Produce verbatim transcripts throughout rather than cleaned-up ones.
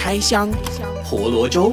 开箱婆罗洲。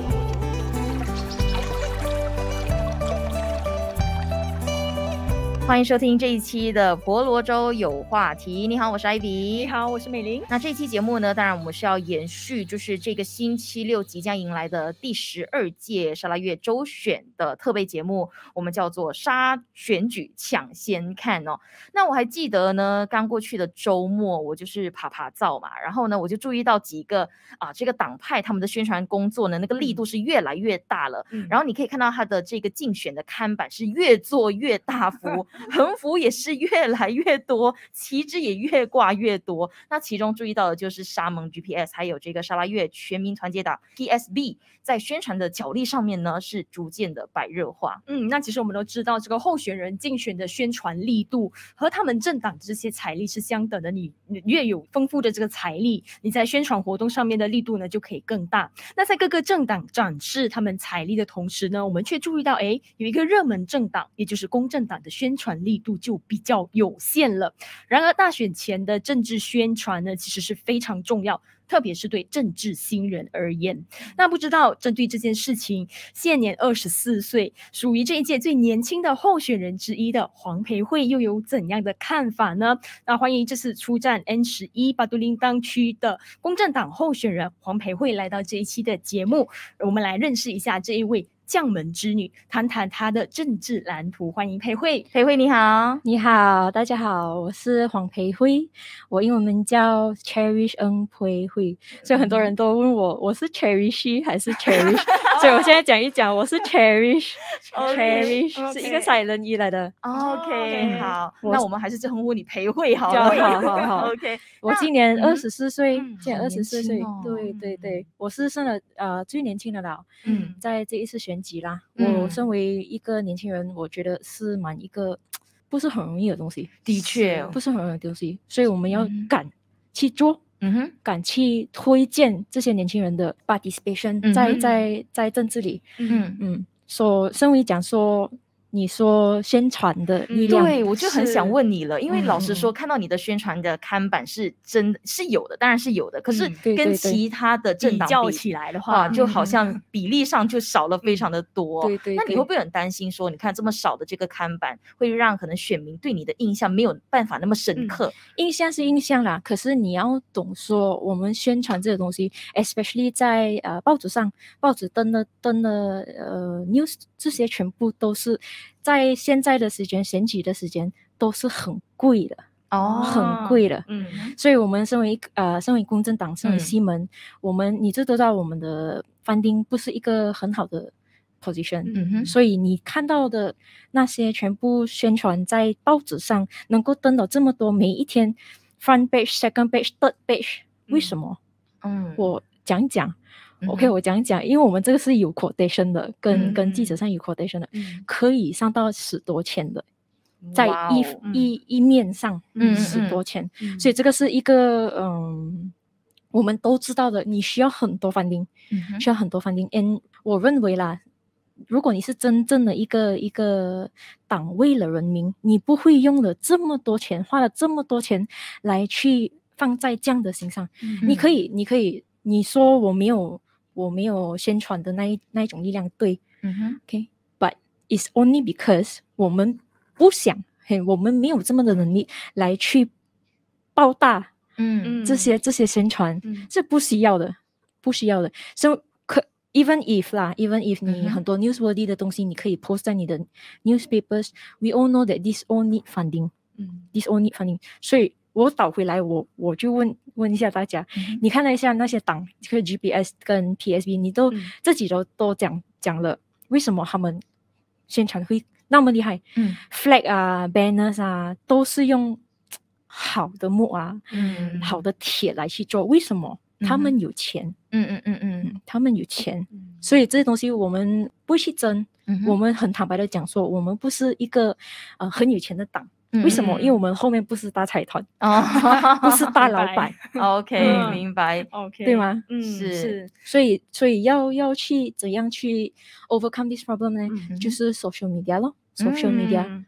欢迎收听这一期的婆罗洲有话题。你好，我是 Ivy。 你好，我是美玲。 那这一期节目呢，当然我们是要延续就是这个星期六即将迎来的第十二届沙拉越州选的特备节目，我们叫做沙选举抢先看哦。那我还记得呢，刚过去的周末我就是爬爬灶嘛，然后呢我就注意到几个啊这个党派他们的宣传工作呢，那个力度是越来越大了、嗯、然后你可以看到他的这个竞选的看板是越做越大幅横幅也是越来越多，旗帜也越挂越多。那其中注意到的就是沙盟 G P S 还有这个沙拉越全民团结党 P S B 在宣传的角力上面呢是逐渐的白热化。 嗯，那其实我们都知道这个候选人竞选的宣传力度和他们政党这些财力是相等的，你越有丰富的这个财力，你在宣传活动上面的力度呢就可以更大。那在各个政党展示他们财力的同时呢，我们却注意到诶有一个热门政党，也就是公正党的宣传力度就比较有限了。然而大选前的政治宣传呢其实是非常重要，特别是对政治新人而言。那不知道针对这件事情，现年二十四岁，属于这一届最年轻的候选人之一的黄培慧又有怎样的看法呢？那欢迎这次出战 N 十一 巴都林当区的公正党候选人黄培慧来到这一期的节目，我们来认识一下这一位将门之女，谈谈她的政治蓝图。欢迎培慧。 培慧你好。 你好，大家好，我是黄培慧，我英文名叫 Cherish Ng 培慧，所以很多人都问我我是 Cherish 还是 Cherish 所以我现在讲一讲我是 Cherish Cherish、okay, 是一个 silent E 来的。 OK、okay. 好，那我们还是称呼你培慧好了。 好好好 OK 我今年二十四岁， 嗯、 今年二十四岁、 哦、 对对对，我是生了呃最年轻的了。 嗯， 在这一次选举啦、 嗯、 我身为一个年轻人，我觉得是蛮一个不是很容易的东西。 的确不是很容易的东西，所以我们要敢去做， 嗯哼， 敢去推荐这些年轻人的 participation、 嗯、 在在在政治里。 嗯嗯，所、so, 身为讲说你说宣传的力量、 嗯、对，我就很想问你了，因为老实说、 嗯、 看到你的宣传的看板是真的是有的，当然是有的，可是跟其他的政党 比,、 嗯、比较起来的话、 啊、就好像比例上就少了非常的多、 嗯、对, 对对。 那你会不会很担心说你看这么少的这个看板会让可能选民对你的印象没有办法那么深刻、嗯、 印象是印象啦，可是你要懂说我们宣传这个东西 especially 在呃报纸上，报纸登的登的呃 news 这些全部都是在现在的时间，选举的时间都是很贵的哦， 很贵的。 嗯， 所以我们身为呃身为公正党，身为西门、嗯、我们你就知道我们的 funding 不是一个很好的 position。 嗯哼， 所以你看到的那些全部宣传在报纸上能够登到这么多，每一天 front page second page third page、嗯、为什么？ 嗯， 我讲讲。OK 我讲讲，因为我们这个是有 quotation 的，跟、嗯、跟记者上有 quotation 的、嗯、可以上到十多千的，在一、哦、一一面上十多千、嗯、所以这个是一个嗯我们都知道的，你需要很多 funding、嗯、需要很多 funding and 我认为啦，如果你是真正的一个一个党为了人民，你不会用了这么多钱，花了这么多钱来去放在这样的心上、嗯、你可以你可以你说我没有我没有宣传的那一那一种力量，对， 嗯哼 ，OK， but it's only because 我们不想，嘿，我们没有这么的能力来去爆大， 嗯， 这些这些宣传、嗯、是不需要的，不需要的。So 可 even if 啦 ，even if 你很多 newsworthy 的东西，你可以 post 在你的 newspapers，we all know that this all need funding， 嗯 ，this all need funding， 所以。我倒回来，我我就问问一下大家，嗯、你看了一下那些党，这个 G P S 跟 P S B， 你都、嗯、自己都都讲讲了，为什么他们宣传会那么厉害？ 嗯 ，flag 啊 ，banners 啊，都是用好的木啊， 嗯， 好的铁来去做，为什么？嗯、他们有钱， 嗯嗯嗯嗯， 嗯他们有钱，嗯、所以这些东西我们不会去争、嗯，我们很坦白的讲说，我们不是一个呃很有钱的党。为什么？因为我们后面不是大财团， 哦， 不是大老板。 OK，、嗯、明白 ，OK， 对吗？ 嗯， 是， 是所以，所以要要去怎样去 overcome this problem 呢？ 嗯、 就是 social media 咯、嗯、，social media。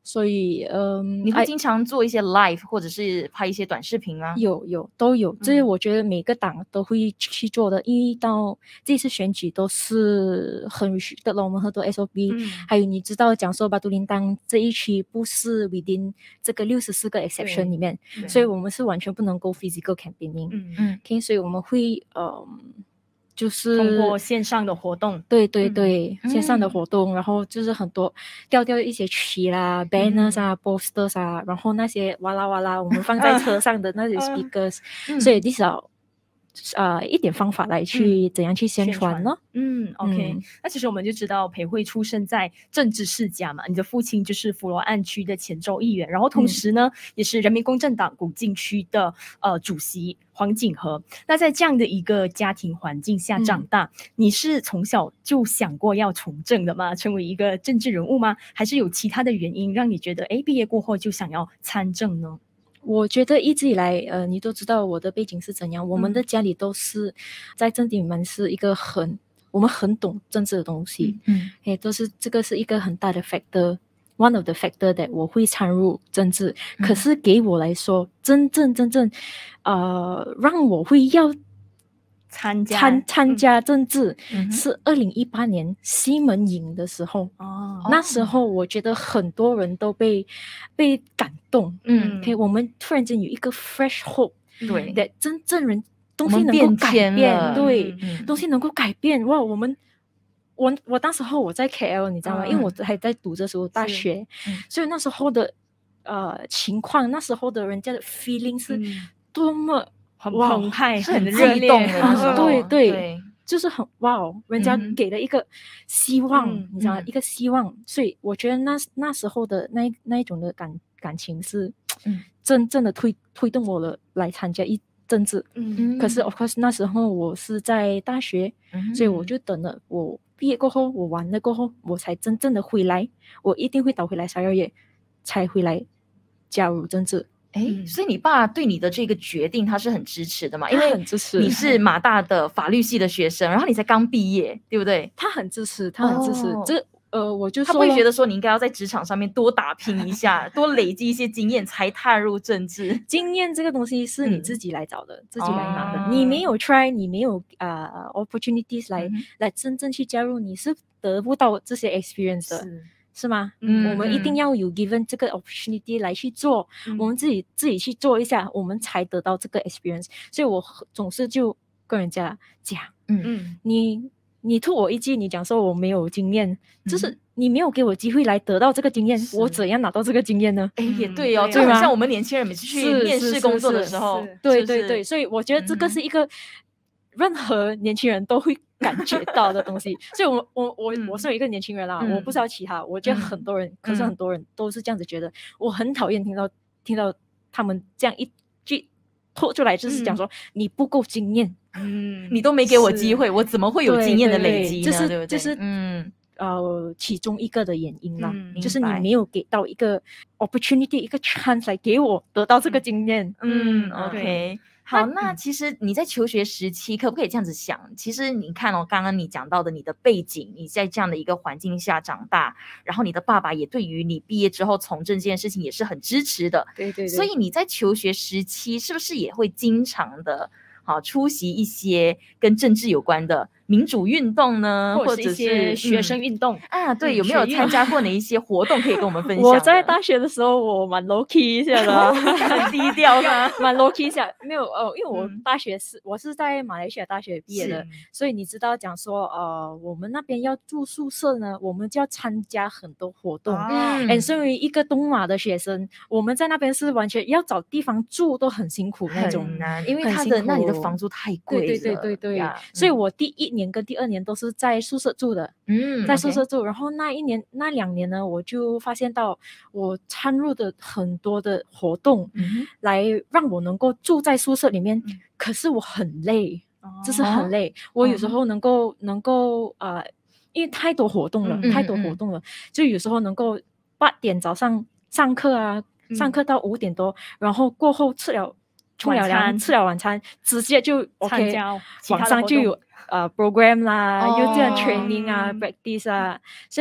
所以嗯， 你会经常做一些 live 或者是拍一些短视频吗？ 有有都有，这、嗯、我觉得每个党都会去做的，因为到这次选举都是很 restricted 了，我们很多 S O P，、嗯、还有你知道讲说巴都林当这一区不是 within 这个六十四个 exception 里面，所以我们是完全不能够 physical campaigning， 嗯嗯 ，OK， 所以我们会呃。就是通过线上的活动， 对对对、嗯、线上的活动、嗯、然后就是很多吊吊一些旗啦、嗯、banners 啊、posters 啊，然后那些哇啦哇啦我们放在车上的那些 speakers、嗯、所以至少呃一点方法来去、嗯、怎样去宣传呢？ 嗯 OK、嗯、那其实我们就知道培慧出生在政治世家嘛，你的父亲就是佛罗岸区的前州议员，然后同时呢、嗯、也是人民公正党古晋区的呃主席黄锦和。那在这样的一个家庭环境下长大、嗯、你是从小就想过要从政的吗？成为一个政治人物吗？还是有其他的原因让你觉得诶毕业过后就想要参政呢？ 我觉得一直以来呃，你都知道我的背景是怎样，我们的家里都是在政体里面是一个很我们很懂政治的东西，嗯，也都是这个是一个很大的 factor one of the factor that 我会参入政治、嗯、可是给我来说真正真正呃让我会要参加参参加政治、嗯、是二零一八年西门营的时候、 哦、 那时候我觉得很多人都被被感动，嗯 ，OK， 我们突然间有一个 fresh hope， 对， 的真正人东西能够改变，对、 嗯， 东西能够改变，哇，我们我我当时候我在 K L 你知道吗、嗯、因为我还在读这时候大学、嗯、所以那时候的呃情况，那时候的人家的 feeling 是多么、嗯很澎湃，很热烈的那时候，对 对, 对， 就是很哇哦，人家给了一个希望、嗯、你知道、嗯、一个希望，所以我觉得那那时候的那那一种的感感情是、嗯、真正的推推动我了来参加一政治，嗯，可是 of course 那时候我是在大学、嗯、所以我就等了我毕业过后，我完了过后我才真正的回来，我一定会倒回来十二月才回来加入政治。 哎、嗯，所以你爸对你的这个决定他是很支持的嘛？因为很支持， 你是马大的法律系的学生，然后你才刚毕业，对不对？ 他很支持，他很支持。哦、这呃，我就说他不会觉得说你应该要在职场上面多打拼一下，多累积一些经验才踏入政治。 经验这个东西是你自己来找的，嗯、自己来拿的。哦、你没有 try， 你没有啊、uh, opportunities 来、嗯、来真正去加入，你是得不到这些 experience 的。是是吗？嗯，我们一定要有 given 这个 opportunity 来去做、嗯、我们自己自己去做一下，我们才得到这个 experience。所以我总是就跟人家讲，嗯嗯，你你吐我一句，你讲说我没有经验、嗯、就是你没有给我机会来得到这个经验，我怎样拿到这个经验呢？ 哎，也对哦，就很像我们年轻人每次去面试工作的时候， 对对对，所以我觉得这个是一个、嗯、任何年轻人都会感觉到的东西，所以我我我、嗯、我是有一个年轻人啦、嗯，我不知道其他，我觉得很多人、嗯，可是很多人都是这样子觉得，嗯、我很讨厌听到听到他们这样一句拖出来，就是讲说、嗯、你不够经验， 嗯，你都没给我机会，我怎么会有经验的累积呢？ 就是对不对？ 就是嗯呃其中一个的原因啦、嗯，就是你没有给到一个 opportunity 一个 chance 来给我得到这个经验， 嗯, 嗯 ，OK。好，那其实你在求学时期可不可以这样子想？其实你看哦，刚刚你讲到的你的背景，你在这样的一个环境下长大，然后你的爸爸也对于你毕业之后从政这件事情也是很支持的。 对对对。 所以你在求学时期是不是也会经常的好出席一些跟政治有关的民主运动呢， 或者是一些学生运动、 嗯、啊？对，有没有参加过哪一些活动可以跟我们分享？ 我在大学的时候，我蛮 low key 一下的， 很低调的， 蛮 low key 一下。没有哦，因为我大学是、嗯、我是在马来西亚大学毕业的，所以你知道讲说呃，我们那边要住宿舍呢，我们就要参加很多活动。嗯，哎，身为一个东马的学生，我们在那边是完全要找地方住都很辛苦那种， 很难，因为他的那里的房租太贵了。 对对对对对，嗯、所以我第一年跟第二年都是在宿舍住的，嗯，在宿舍住。Okay. 然后那一年那两年呢，我就发现到我参入的很多的活动，嗯，来让我能够住在宿舍里面。嗯、可是我很累，哦、就是很累。我有时候能够、嗯、能够呃，因为太多活动了，嗯、太多活动了，嗯、就有时候能够八点早上上课啊，嗯、上课到五点多，然后过后吃了。冲了凉，吃了晚餐，直接就 OK， 晚上就有呃 program 啦，又这样 training 啊、嗯、practice 啊，所以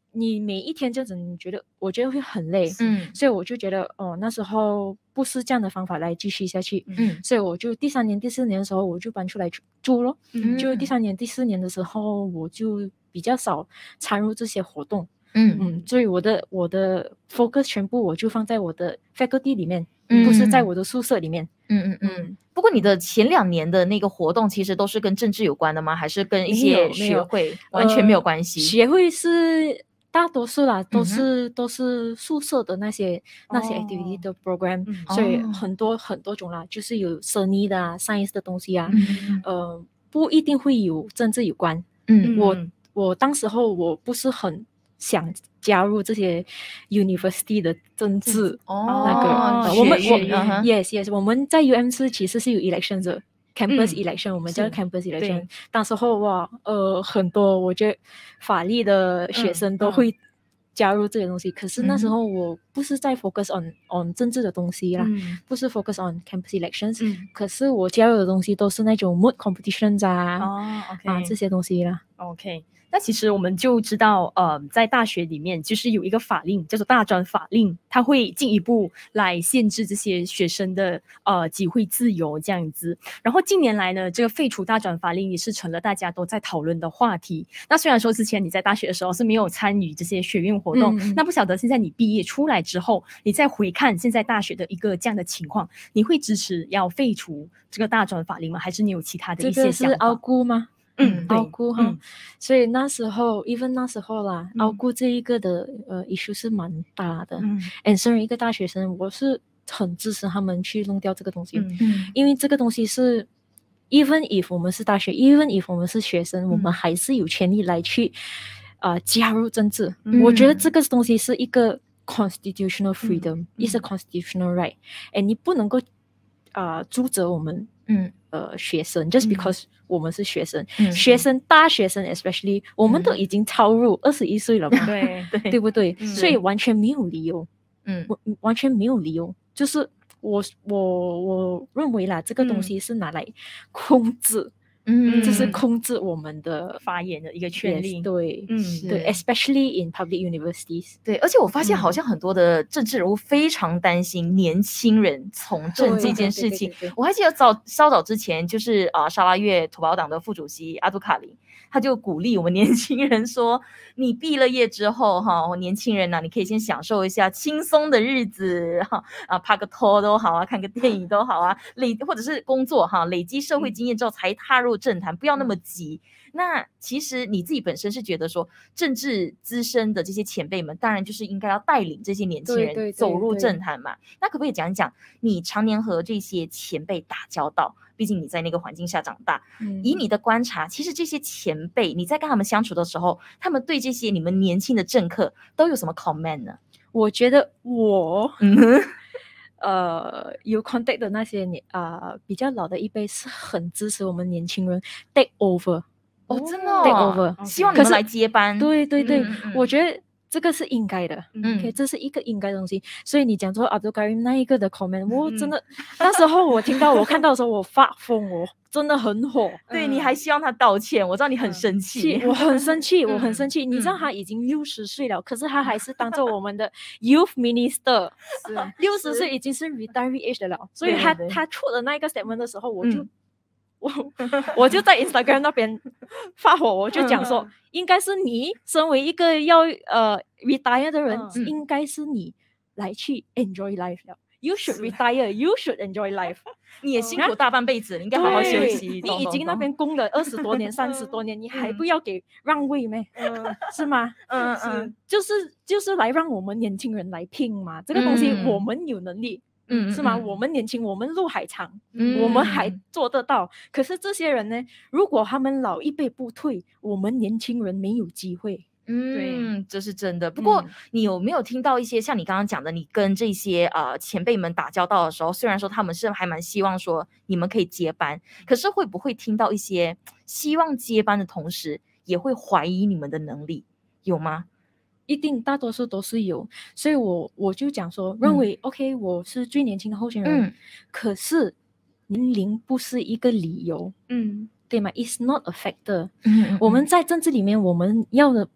你每一天这样子，你觉得我觉得会很累， 嗯， 所以我就觉得哦，那时候不是这样的方法来继续下去， 嗯， 所以我就第三年、第四年的时候我就搬出来住住咯， 嗯就第三年、第四年的时候我就比较少参入这些活动， 嗯嗯，所以我的我的 focus 全部我就放在我的 faculty 里面， 嗯不是在我的宿舍里面， 嗯嗯嗯。不过你的前两年的那个活动其实都是跟政治有关的吗？还是跟一些学会完全没有关系？ 呃、学会是大多数啦，都是、 嗯、 都是宿舍的那些、哦、那些 activity 的 program，、嗯、所以很多、哦、很多种啦，就是有 science 的啊 science 的东西啊，嗯、呃，不一定会有政治有关。嗯，我我当时候我不是很想加入这些 university 的政治、哦、那个、呃、我们我、uh-huh. yes yes 我们在 U M 是其實是有 elections 的 campus election、嗯、我們叫 campus election， 當時候哇呃很多我覺得法律的學生都會加入這些東西、嗯、可是那時候我不是在 focus on on 政治的東西啦、嗯、不是 focus on campus elections、嗯、可是我加入的東西都是那種 mood competitions 啊、 哦 okay. 啊這些東西啦。 OK，那其實我們就知道呃，在大學裡面就是有一個法令叫做大專法令，它會進一步來限制這些學生的呃集會自由這樣子。然後近年來呢，這個廢除大專法令也是成了大家都在討論的話題。那雖然說之前你在大學的時候是沒有參與這些學運活動、嗯、那不曉得現在你畢業出來之後，你再回看現在大學的一個這樣的情況，你會支持要廢除這個大專法令嗎？還是你有其他的一些想法？ 這個是傲骨嗎？ 嗯， 傲骨哈、嗯，所以那時候 even 那時候啦，傲骨、嗯、這一個的呃 issue 是蠻大的。嗯，and 身為一個大學生，我是很支持他們去弄掉這個東西。嗯，因為這個東西是 even if 我們是大學 even if 我們是學生、嗯、我們還是有權利來去呃加入政治、嗯、我覺得這個東西是一個 constitutional freedom、嗯、is a constitutional right、嗯、and 你不能夠呃阻止我們嗯呃學生 just because、嗯我們是學生、嗯、學生大學生 especially、嗯、我們都已經超入二十一歲了嘛，對對對不對、嗯、所以完全沒有理由嗯，完全沒有理由就是我我我認為啦這個東西是拿來控制嗯，就是控制我們的發言的一個權利、 yes, 對嗯對 especially in public universities 對，而且我發現好像很多的政治人物非常擔心年輕人從政這件事情。我還記得早稍早之前就是啊、呃、沙拉越土保黨的副主席阿杜卡里，他就鼓勵我們年輕人說，你畢了業之後哈，年輕人啊，你可以先享受一下輕鬆的日子哈，啊拍個拖都好啊，看個電影都好啊，累或者是工作哈，累積社會經驗之後才踏入政壇，不要那麼急。那其實你自己本身是覺得說，政治資深的這些前輩們，當然就是應該要帶領這些年輕人走入政壇嘛。那可不可以講一講，你常年和這些前輩打交道？畢竟你在那個環境下長大，嗯，以你的觀察，其實這些前輩，你在跟他們相處的時候，他們對這些你們年輕的政客都有什麼 comment 呢？ 我覺得我，嗯呃，有 contact 的那些年啊、呃，比較老的一輩是很支持我們年輕人 take over。 哦，真的、哦、 take over， 希望你們來接班。 對對對、 嗯嗯， 我覺得這個是應該的，嗯 ，OK，這是一個應該的東西。所以你講說 Abdul Karim 那一個的 comment，、嗯、我真的那時候我聽到我看到的時候我發瘋，我真的很火。 對、嗯，你還希望他道歉，我知道你很生氣， 嗯、我很生氣，我很生氣、嗯。你知道他已經六十歲了、嗯，可是他還是當做我們的 youth minister，六十歲已經是 retiree age 的了。所以他對對對他出了那一個 statement 的時候，我就。嗯我我就在 Instagram 那邊發火，我就講說，應該是你身為一個要呃 retire 的人、嗯，應該是你來去 enjoy life 了。You should retire, you should enjoy life。 你也辛苦大半輩子，你應該好好休息。 你已經那邊供了二十多年、三十多年，你還不要給讓位咩？嗯、是嗎？ 嗯嗯， 就是就是來讓我們年輕人來拼嘛，這個東西我們有能力。嗯，是嗎？嗯、我們年輕，我們路還長、嗯，我們還做得到。可是這些人呢？如果他們老一輩不退，我們年輕人沒有機會。 嗯，對，這是真的。不過，你有沒有聽到一些、嗯、像你剛剛講的，你跟這些呃前輩們打交道的時候，雖然說他們是還蠻希望說你們可以接班，可是會不會聽到一些希望接班的同時，也會懷疑你們的能力，有嗎？ 一定大多數都是有，所以我我就講說，認為、嗯、OK，我是最年輕的候選人，嗯、可是年齡不是一個理由，嗯，對嗎？ It's not a factor。嗯，我們在政治裡面，我們要的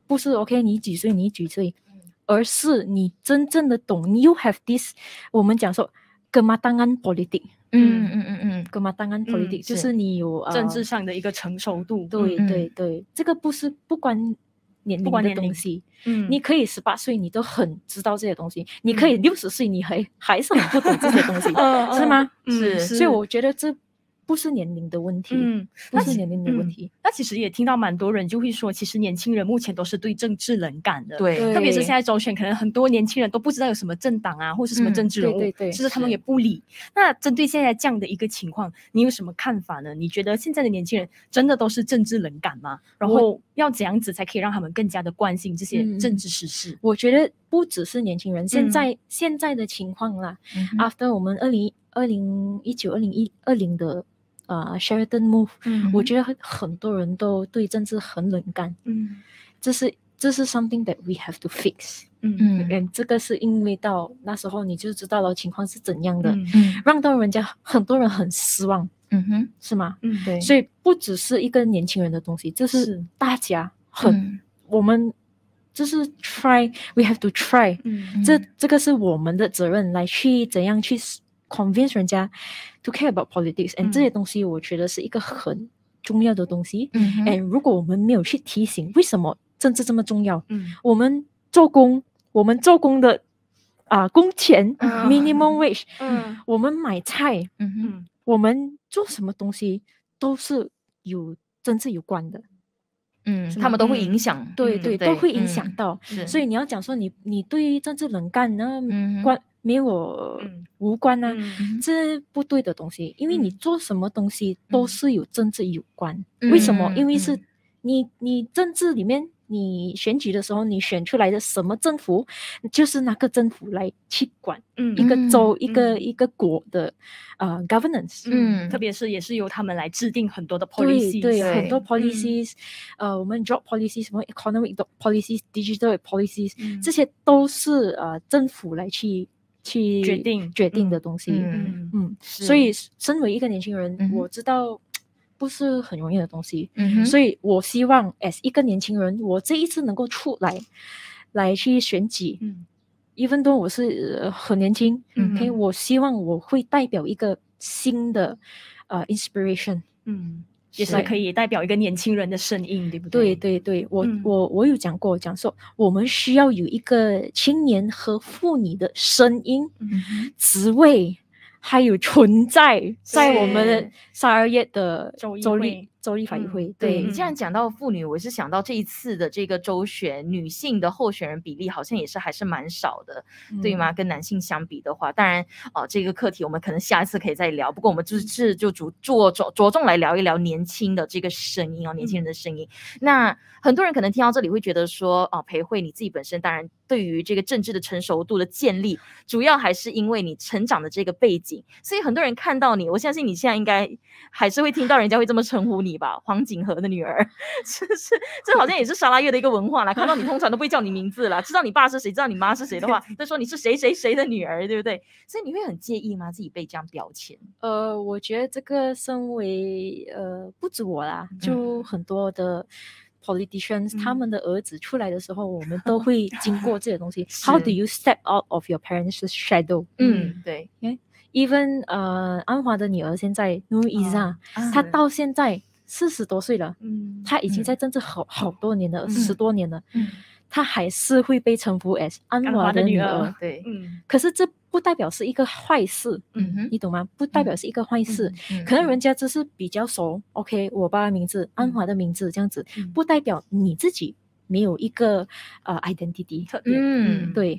不是 OK 你几岁你几岁，而是你真正的懂，你 you have this 我们讲说kematangan politik。 嗯嗯嗯嗯 kematangan politik、嗯、就是你有、呃、 政治上的一个成熟度。 对、 嗯、 对对，这个不是不关年龄的东西， 嗯， 你可以十八岁你都很知道这些东西，嗯、你可以六十岁你还还是很不懂这些东西，是吗？ 是， 所以我觉得这不是年龄的问题，嗯，不是年龄的问题、 嗯。那其实也听到蛮多人就会说，其实年轻人目前都是对政治冷感的， 对， 特别是现在周选，可能很多年轻人都不知道有什么政党啊，或是什么政治人物，嗯、对对对，其实他们也不理。那针对现在这样的一个情况，你有什么看法呢？你觉得现在的年轻人真的都是政治冷感吗？然后要怎样子才可以让他们更加的关心这些政治时事？ 嗯、我觉得不只是年轻人，现在、嗯、现在的情况啦、嗯、，after 我们二零二零一九二零一二零的。呃、uh, Sheraton Move、嗯、我觉得很多人都对政治很冷感，嗯，这是这是 something that we have to fix， 嗯嗯，这个是因为到那时候你就知道了情况是怎样的，嗯，让到人家很多人很失望，嗯哼，是吗？ 嗯，对， 所以不只是一个年轻人的东西，这是大家很、嗯、我们就是 try we have to try， 嗯，这这个是我们的责任来去怎样去convince 人家 to care about politics and、嗯、这些东西我觉得是一个很重要的东西、嗯、and 如果我们没有去提醒为什么政治这么重要、嗯、我们做工我们做工的啊、呃、工钱、嗯、minimum wage、嗯、我们买菜、嗯、我们做什么东西都是有政治有关的， 嗯，他们都会影响、 嗯、对 对, 对都会影响到、嗯、所以你要讲说你你对政治冷感呢、嗯、关没有、嗯、无关啊、嗯、这不对的东西，因为你做什么东西都是有政治有关、嗯、为什么？因为是你你政治里面你选举的时候你选出来的什么政府就是那个政府来去管、嗯、一个州、嗯、一个、嗯、一个国的、呃、governance， 嗯，特别是也是由他们来制定很多的 policies， 对, 对很多 policies、嗯、呃，我们 job policies 什么 economic policies digital policies、嗯、这些都是呃政府来去去决定决定的东西，嗯 嗯, 嗯，所以身为一个年轻人、嗯、我知道不是很容易的东西、嗯、所以我希望 as 一个年轻人我这一次能够出来来去选举、嗯、even though 我是、呃、很年轻、嗯 okay, 我希望我会代表一个新的、呃、inspiration， 嗯，也是可以代表一个年轻人的声音，对不对？ 对对对，我、嗯、我我有讲过，讲说我们需要有一个青年和妇女的声音、嗯、职位还有存在在我们的十二月的州立州立法议会、嗯、 对，你既然讲到妇女，我是想到这一次的这个州选女性的候选人比例好像也是还是蛮少的、嗯、对吗？跟男性相比的话，当然呃，这个课题我们可能下一次可以再聊，不过我们就是就着着着重来聊一聊年轻的这个声音哦，年轻人的声音、嗯、那很多人可能听到这里会觉得说哦、呃，培慧你自己本身当然对于这个政治的成熟度的建立主要还是因为你成长的这个背景，所以很多人看到你，我相信你现在应该还是会听到人家会这么称呼你吧，黄锦和的女儿，是是，这好像也是沙拉越的一个文化啦。看到你通常都不会叫你名字啦，知道你爸是谁，知道你妈是谁的话，就说你是谁谁谁的女儿，对不对？所以你会很介意吗？自己被这样标签？ 呃，我觉得这个身为呃不止我啦，就很多的 politicians、嗯、他们的儿子出来的时候，我们都会经过这些东西。How do you step out of your parents' shadow？ 嗯，对。 Okay? Even 呃，安华的女儿现在 Nur Izzah，、哦啊、她到现在四十多岁了，嗯，她已经在政治好、嗯、好多年了，嗯、十多年了，嗯，她还是会被称呼 as 安华的女儿， 对，嗯， 可是这不代表是一个坏事，嗯哼，你懂吗？不代表是一个坏事，嗯、可能人家只是比较熟、嗯、，OK， 我爸爸名字、安华的名字这样子，嗯、不代表你自己没有一个呃 identity， 嗯，对。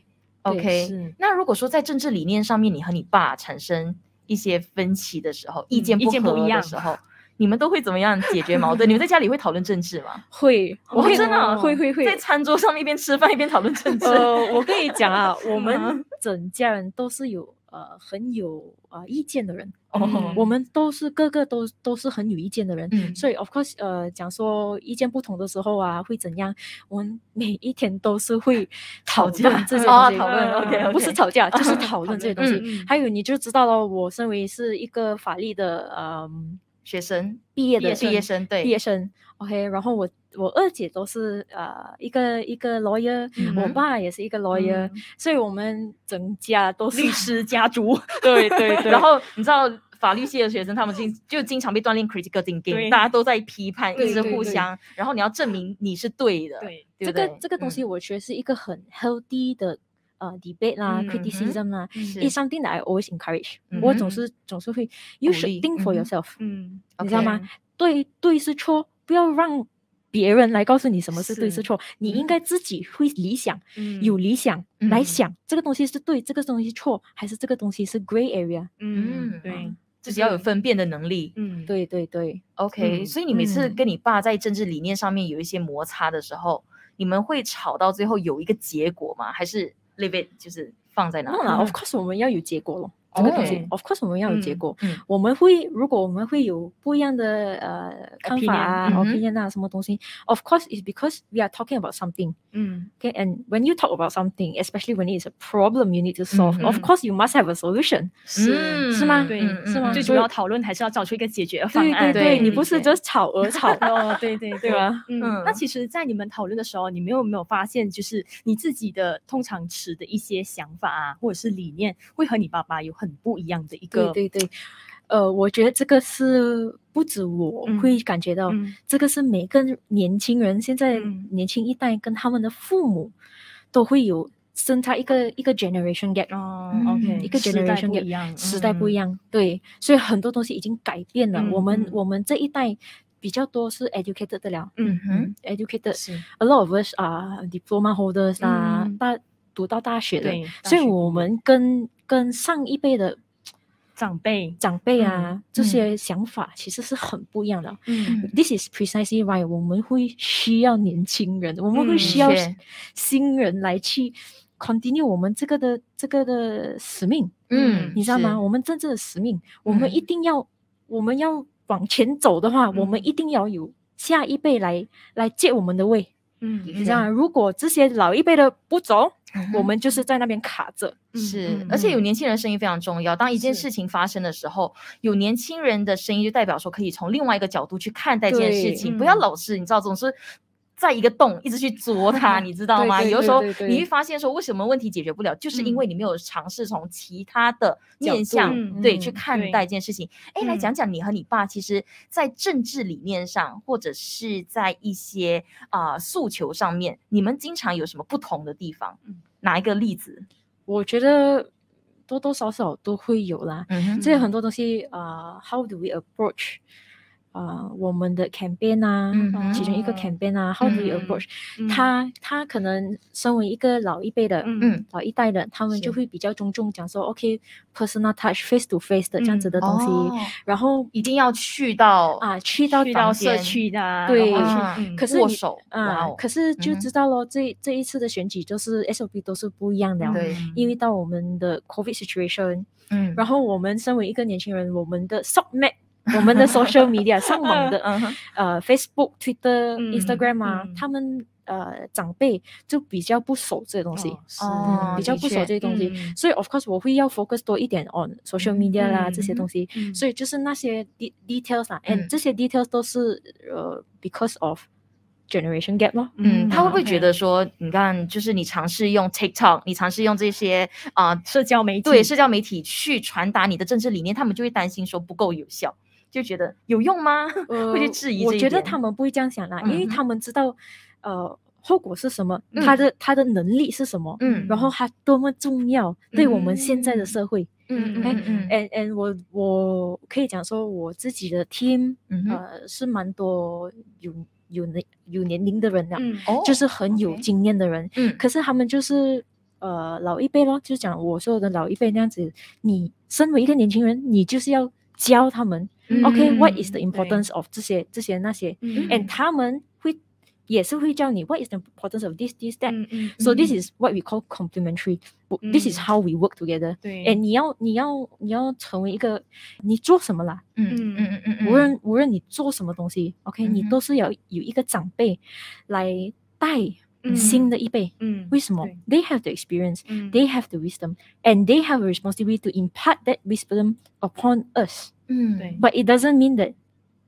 OK， 那如果说在政治理念上面你和你爸产生一些分歧的时候、嗯、意见不合的时候，你们都会怎么样解决矛盾？你们在家里会讨论政治吗？ 会， 我会、哦、真的、哦、 会会会在餐桌上面一边吃饭一边讨论政治。 呃，我跟你讲啊，我们整家人都是有呃很有呃意见的人。嗯、我们都是个个都都是很有意见的人、嗯、所以 of course 呃讲说意见不同的时候啊会怎样，我们每一天都是会讨论这些东西、 哦、讨论 OK, OK 不是吵架就是讨论这些东西、嗯、还有你就知道了，我身为是一个法律的呃学生毕业的毕业生，对， 毕业生。OK， 然后我我二姐都是呃一个一个 lawyer，、嗯、我爸也是一个 lawyer，、嗯、所以我们整家都是律师家族。 对对对。然后你知道法律系的学生，他们经就经常被锻炼 critical thinking， 大家都在批判，一直互相，然后你要证明你是对的。 对， 对对这个这个东西我觉得是一个很 healthy 的。呃、uh, ，debate 啦、嗯、criticism 啦、嗯、，is something that I always encourage、嗯。我总是总是会 ，you should think for yourself。嗯，你知道吗？ okay. 对对是错，不要让别人来告诉你什么是对是错，你应该自己会理想，嗯、有理想、嗯、来想、嗯、这个东西是对，这个东西错，还是这个东西是 gray area。 嗯，对，自己要有分辨的能力。 嗯，对对对。 OK，、嗯、所以你每次跟你爸在政治理念上面有一些摩擦的时候，嗯、你们会吵到最后有一个结果吗？还是leave it 就是放在哪里？ No 啦 ，of course 我们要有结果咯。这个东西、oh. ，of course 我们要有结果。 嗯， 我们会，如果我们会有不一样的呃看法啊 ，opinion 啊，什么东西 ，of course is because we are talking about something。嗯 ，okay， and when you talk about something, especially when it is a problem you need to solve, 嗯、of course you must have a solution。 是是吗？ 对， 是吗？ 最主要讨论还是要找出一个解决方案。 对对对，你不是 just 吵而吵。 哦，对对对吧？ 嗯，那其实，在你们讨论的时候，你们有没有发现，就是你自己的通常持的一些想法啊，或者是理念，会和你爸爸有很不一样的一个？ 对对对，呃，我觉得这个是不止我会感觉到，嗯、这个是每个年轻人，现在年轻一代跟他们的父母都会有生差一个一个 generation gap。 哦、嗯、，OK， 一个 generation gap， 时代不一样，嗯、对，所以很多东西已经改变了。嗯、我们、嗯、我们这一代比较多是 educated 的了， 嗯哼 ，educated，a lot of us are diploma holders 啦、嗯，大读到大学的，所以我们跟跟上一辈的长辈长辈啊、嗯、这些想法其实是很不一样的。嗯 ，This is precisely why 我们会需要年轻人，我们会需要新人来去 continue 我们这个的这个的使命。嗯，你知道吗？我们真正的使命，我们一定要、嗯、我们要往前走的话、嗯，我们一定要有下一辈来来接我们的位。嗯，你知道吗？如果这些老一辈的不走，嗯、我们就是在那边卡着。 是、嗯，而且有年轻人的声音非常重要。当一件事情发生的时候，有年轻人的声音，就代表说可以从另外一个角度去看待这件事情，不要老是你知道总是在一个洞一直去啄它，你知道吗？ 对对对对对， 有时候你会发现说，为什么问题解决不了，就是因为你没有尝试从其他的面向、嗯、对、嗯、去看待一件事情。哎、嗯，来讲讲你和你爸，其实在政治理念上，或者是在一些啊、呃、诉求上面，你们经常有什么不同的地方？嗯、哪一个例子？ 我觉得多多少少都会有啦。嗯，这很多东西啊、呃、，how do we approach？啊、uh, 我们的 campaign 啊、嗯、其中一个 campaign 啊、嗯、how do you approach、嗯、他他可能身为一个老一辈的、嗯、老一代的，他们就会比较尊重讲说 OK personal touch face to face 的这样子的东西、嗯哦、然后一定要去到啊去到去到社区的， 对、 嗯、 可是握手啊、 wow 可是就知道咯、嗯、这这一次的选举就是 S O P 都是不一样的、 对， 因为到我们的 COVID situation， 嗯，然后我们身为一个年轻人，我们的 submit我们的 social media 上网的、uh-huh. 呃 Facebook、Twitter、Instagram 啊、嗯，他们呃长辈就比较不守这些东西， 哦， 嗯、比较不守这些东西，嗯、所以 of course 我会要 focus 多一点 on social media 啦、嗯、这些东西、嗯，所以就是那些 details 啊、嗯、，and 这些 details 都是呃 because of generation gap 咯。 嗯，他会不会觉得说，嗯、你看，就是你尝试用 TikTok， 你尝试用这些啊、呃、 社交媒体， 对社交媒体去传达你的政治理念，他们就会担心说不够有效。就觉得有用吗？呃、会去质疑这一点。 我觉得他们不会这样想啦、嗯，因为他们知道，呃，后果是什么，嗯、他的他的能力是什么，嗯，然后他多么重要，嗯、对我们现在的社会， 嗯嗯嗯 ，and and 我我可以讲说，我自己的 team，、嗯、呃，是蛮多有有年有年龄的人啦、嗯，就是很有经验的人，嗯，可是他们就是呃老一辈咯，就讲我说的老一辈那样子，你身为一个年轻人，你就是要教他们。 嗯、 OK，what、okay, is the importance of 这些这些那些、嗯、，and 他们会也是会教你 what is the importance of this this that，、嗯、so this is what we call complementary、嗯、this is how we work together。 对 ，and 你要你要你要成为一个你做什么啦， 嗯嗯嗯嗯嗯， 无论无论你做什么东西 ，OK，、嗯、你都是要有一个长辈来带。新的一辈，嗯，为什么 ？They have the experience,、嗯、they have the wisdom, and they have a responsibility to impart that wisdom upon us. 嗯，对。 But it doesn't mean that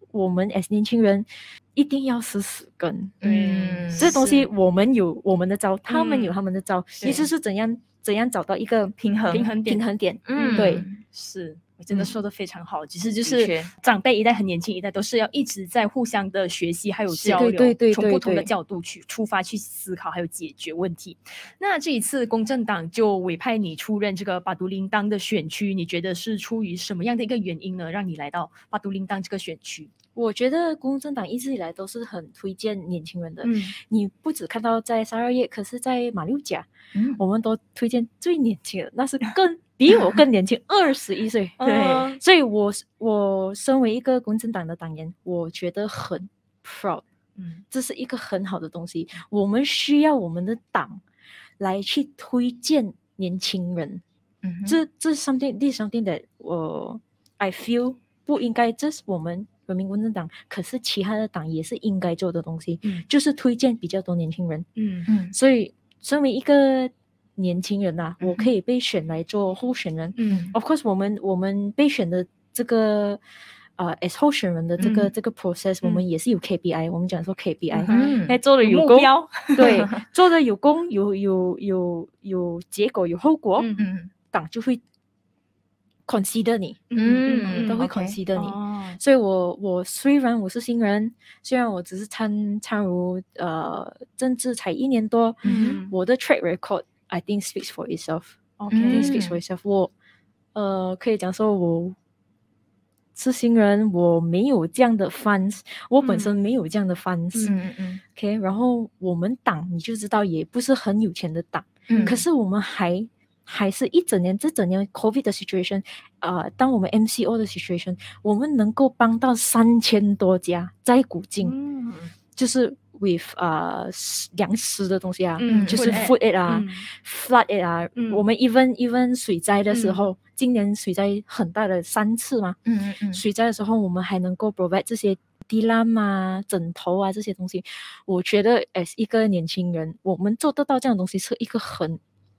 我们 as 年轻人一定要死死跟。 嗯， 这东西我们有我们的招，他们有嗯他们的招，意思是怎样怎样找到一个平衡平衡点平衡点。 嗯对， 是。我真的说的非常好，其实就的是确长辈一代和年轻一代都是要一直在互相的学习还有是交流， 对对对从不同的对角度去出发去思考还有解决问题。那这一次公正党就委派你出任这个巴都林当的选区，你觉得是出于什么样的一个原因呢，让你来到巴都林当这个选区？ 我觉得公正党一直以来都是很推荐年轻人的。 嗯你不只看到在沙拉越，可是在马六甲， 嗯我们都推荐最年轻的，那是更比我更年轻，二十一岁。 对嗯所以我我身为一个公正党的党员，我觉得很 proud， 嗯这是一个很好的东西。我们需要我们的党来去推荐年轻人。 嗯哼这这是 something this is something that 我 I feel 不应该，这是我们人民公正党，可是其他的党也是应该做的东西， 嗯就是推荐比较多年轻人。 嗯嗯所以身为一个年轻人啊， 嗯哼我可以被选来做候选人。 嗯 Of course，我们我们被选的这个呃 as 候选人的这个、 嗯这个 process，、我们也是有 K P I，我们讲说 K P I，、 嗯哎，做的有功， 目标， 对，做的有功，有有有有结果，有后果， 嗯嗯党就会 consider 你， 嗯都会 OK consider 你。 哦所以我我虽然我是新人，虽然我只是参参入呃政治才一年多， 嗯我的 track record I think speaks for itself。 ，OK， I think 嗯 speaks for itself。我呃可以讲说我是新人，我没有这样的 fans， 我本身没有这样的 fans。 嗯嗯 OK， 然后我们党你就知道也不是很有钱的党， 嗯， 可是我们还还是一整年这整年 COVID 的 situation， 呃，当我们 M C O 的 situation， 我们能够帮到三千多家在古晋， 嗯就是 with 呃粮食的东西啊， 嗯就是 food food aid 啊、 嗯 flood aid 啊， 嗯我们 even even 水灾的时候，今年水灾很大的三次嘛， 嗯嗯嗯水灾的时候我们还能够 provide 这些地篮啊、枕头啊这些东西，我觉得 as 一个年轻人，我们做得到这样的东西是一个很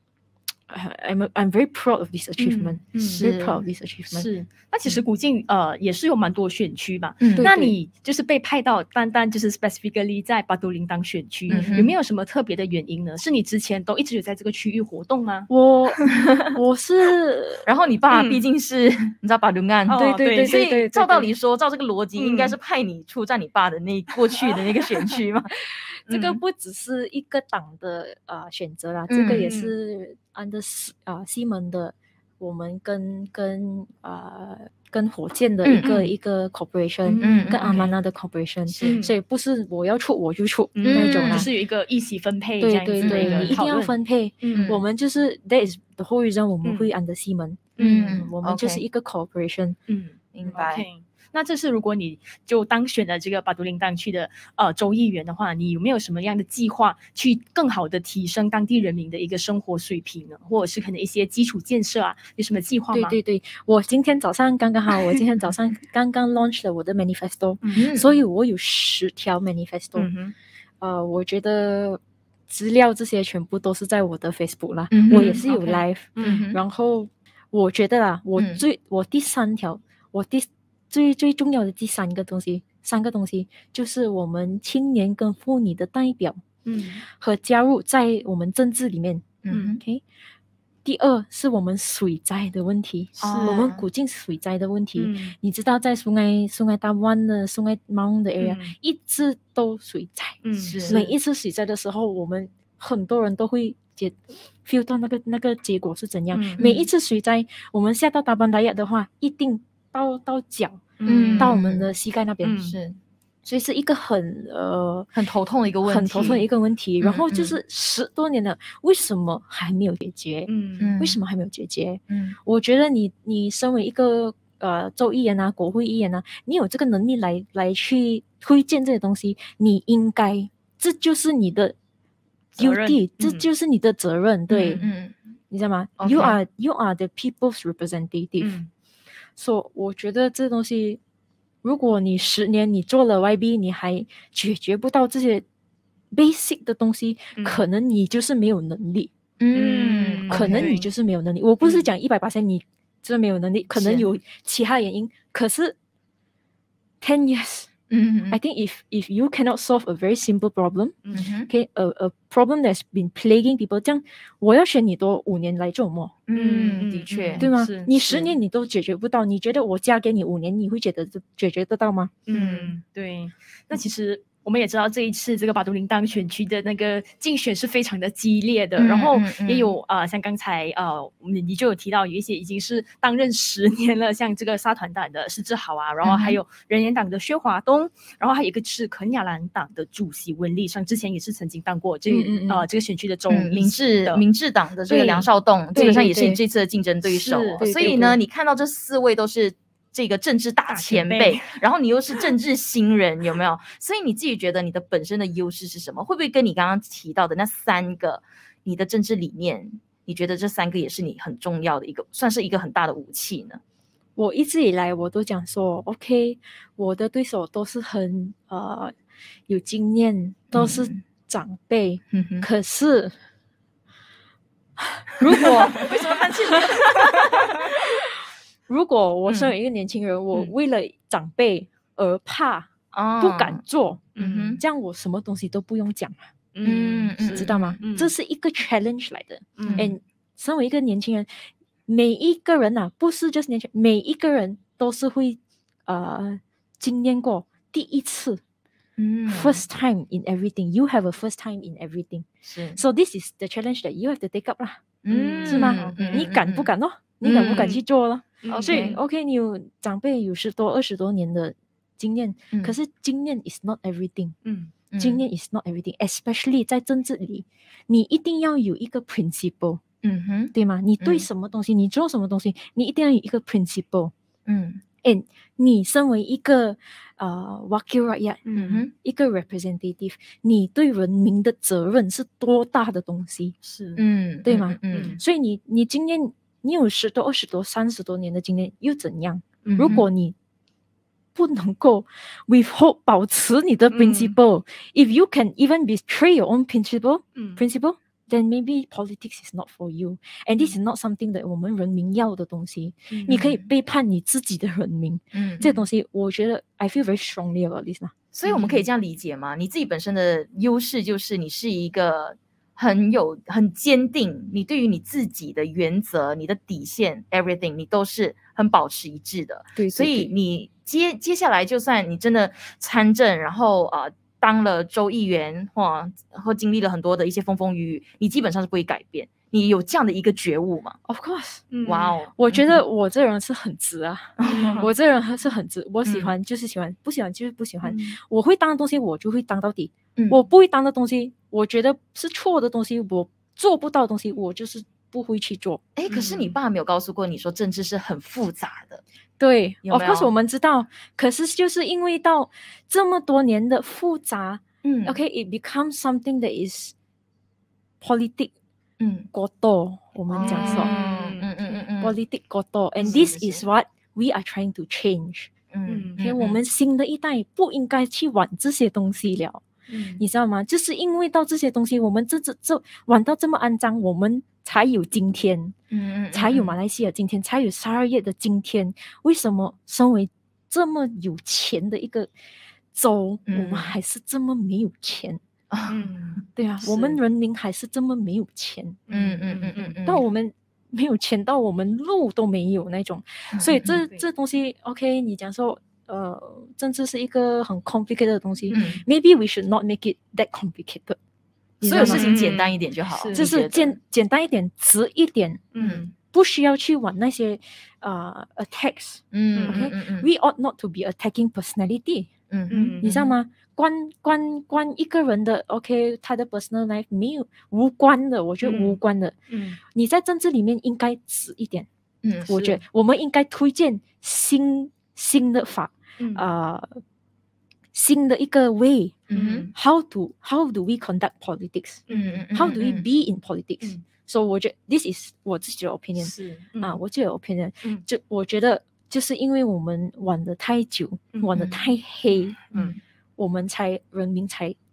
I'm I'm very proud of this achievement， 嗯嗯 very proud of this achievement。 是，那其实古晋呃也是有蛮多选区吧。 嗯那对对你就是被派到单单就是 specifically 在巴都林当选区， 嗯哼有没有什么特别的原因呢？是你之前都一直有在这个区域活动吗？ 我我是然后你爸嗯毕竟是、你知道巴鲁安， 哦对对对所以对对， 照道对理说，照这个逻辑， 嗯应该是派你出战你爸的那过去的那个选区嘛。 这个嗯不只是一个党的呃选择啦，这个也嗯是 under 西啊西门的，我们跟跟呃跟火箭的一个、 嗯嗯一个 corporation，、 嗯跟阿 OK 曼娜的 corporation，、 是所以不是我要出我就出、 嗯那种啦。 就是有一个一起分配这对样子的对对， 一个你一定要讨论。 分配。 嗯我们就是 that is the whole reason 我们嗯会 under 西门， 嗯我们就是 OK 一个 corporation。 嗯， 明白 OK，那这次如果你就当选了这个巴都林当区的呃州议员的话，你有没有什么样的计划去更好的提升当地人民的一个生活水平呢？或者是可能一些基础建设啊，有什么计划吗？ 对对对，我今天早上刚刚好，我今天早上刚刚 launch 了我的 manifesto，、 嗯所以我有十条 manifesto。 嗯哼， 呃，我觉得资料这些全部都是在我的 Facebook 啦， 嗯哼我也是有 OK live，、 嗯哼然后我觉得啦，我嗯最、我第三条，我第最最重要的第三个东西，三个东西就是我们青年跟妇女的代表嗯和加入在我们政治里面。 嗯 OK，第二是我们水灾的问题， 是我们古晋水灾的问题。 嗯你知道，在苏埃苏埃大湾的苏埃猫的 area、 嗯一直都水灾， 嗯是每一次水灾的时候，我们很多人都会解 feel 到那个那个结果是怎样。 嗯每一次水灾，我们下到达班达亚的话，一定到到脚， 嗯到我们的膝盖那边， 嗯是所以是一个很呃很头痛的一个问题， 很头痛的一个问题。 嗯然后就是十多年了，为什么还没有解决？ 嗯嗯为什么还没有解决？ 嗯我觉得你你身为一个呃州议员啊、国会议员啊，你有这个能力来来去推荐这些东西，你应该，这就是你的责任 duty，这嗯就是你的责任，对， 嗯你知道吗 OK ？You are you are the people's representative，、 嗯所以我觉得这东西，如果你十年你做了 Y B， 你还解决不到这些 basic 的东西， 嗯可能你就是没有能力。 嗯， 可能你 OK 就是没有能力。我不是嗯讲一百八千你真的没有能力，可能是有其他原因。可是 ten years. Mm-hmm. I think if if you cannot solve a very simple problem, Mm-hmm. okay, a, a problem that's been plaguing people, 这样我要选你多五年来做什么？ 嗯，的确， 对吗？ 是你十年你都解决不到，你觉得我加给你五年，你会觉得解决得到吗？ 嗯，对。那其实我们也知道这一次这个巴都林当选区的那个竞选是非常的激烈的， 嗯然后嗯嗯也有呃像刚才呃我们你就有提到有一些已经是担任十年了，像这个沙团党的施志豪啊，然后还有人言党的薛华东，然后还有一个是肯亚兰党的主席温丽尚，之前也是曾经当过这嗯嗯嗯呃这个选区的州嗯，民治民治党的这个梁少栋，基对本上也是对你这次的竞争对手是， 对所以呢， 对对你看到这四位都是这个政治大大前辈， 前辈然后你又是政治新人，有没有？所以你自己觉得你的本身的优势是什么？会不会跟你刚刚提到的那三个你的政治理念，你觉得这三个也是你很重要的一个，算是一个很大的武器呢？ 我一直以来我都讲说 ，OK， 我的对手都是很呃有经验，都是长辈， 嗯哼， 可是如果为什么叹气？ 如果我身为一个年轻人， 嗯我为了长辈而怕， 哦不敢做， 嗯哼， 这样我什么东西都不用讲， 嗯嗯知道吗？ 嗯这是一个 challenge 来的。 嗯 And 身为一个年轻人，每一个人啊，不是就是年轻人，每一个人都是会呃经验过第一次。 嗯 First time in everything, you have a first time in everything. 是 So this is the challenge that you have to take up 啦， 嗯是吗？ 嗯你敢不？敢咯？ 嗯你敢不敢去做咯？ 嗯所以 OK OK，你有长辈有十多、二十多年的经验， 嗯可是经验 is not everything， 嗯嗯经验 is not everything，especially 在政治里，你一定要有一个 principle， 嗯哼， 对吗？你对嗯什么东西，你做什么东西，你一定要有一个 principle。 嗯 And 你身为一个呃 wakil rakyat， 嗯哼， 一个 representative，你对人民的责任是多大的东西？ 是嗯， 对吗嗯所以你你经验，你有十多、二十多、三十多年的经验又怎样？ 嗯， 如果你不能够 withhold 保持你的嗯 principle，if、you can even betray your own principle 嗯 principle。Then maybe politics is not for you, and this is not something that 我们人民要的东西。 嗯你可以背叛你自己的人民， 嗯， 这东西我觉得 I feel very strongly about this 啦。 所以我们可以这样理解吗？你自己本身的优势就是你是一个很有很坚定，你对于你自己的原则、你的底线 everything，你都是很保持一致的。 对， 所以你接接下来，就算你真的参政，然后呃当了州议员，或或经历了很多的一些风风雨雨，你基本上是不会改变。你有这样的一个觉悟吗？ ，of course， 哇哦， 我觉得我这人是很直啊，我这人是很直，我喜嗯欢就是喜欢，不喜欢就是不喜欢。 嗯我会当的东西我就会当到底， 嗯我不会当的东西，我觉得是错的东西，我做不到的东西，我就是不会去做。 哎，可是你嗯爸没有告诉过你说政治是很复杂的。 对，of 有没有 course 我们知道，可是就是因为到这么多年的复杂。 嗯 Okay, it becomes something that is politic 嗯， 过多。我们讲说、 嗯嗯嗯嗯嗯 politic 过多 ，and 是 this 是 is what we are trying to change。 嗯 OK，、我们新的一代不应该去玩这些东西了， 嗯你知道吗？就是因为到这些东西，我们这这这玩到这么肮脏，我们才有今天， 嗯嗯才有马来西亚今天，才有沙拉叶的今天。为什么身为这么有钱的一个州， 嗯我们还是这么没有钱？ 嗯对啊，我们人民还是这么没有钱， 嗯嗯嗯嗯嗯， 到我们没有钱到我们路都没有那种，所以这对这东西 OK， 你讲说呃，政治是一个很 complicated 的东西、 嗯 m a y b e we should not make it that complicated。 所有事情嗯简单一点就好， 是就你觉得是简简单一点，直一点， 嗯不需要去玩那些呃 attacks。 嗯 OK， 嗯嗯 We ought not to be attacking personality。 嗯嗯嗯你知道吗？关关关一个人的 OK， 他的 personal life 没有无关的，我觉得嗯无关的。 嗯你在政治里面应该直一点， 嗯， 我觉得我们应该推荐新新的法， 嗯呃，新的一个 way。 嗯 How to how do we conduct politics? 嗯嗯 How do we be in politics? 嗯 So 我觉得 this is 我自己的 opinion 是啊，我自己的 opinion。 嗯就我觉得就是因为我们玩的太久， 嗯玩的太黑， 嗯我们才人民才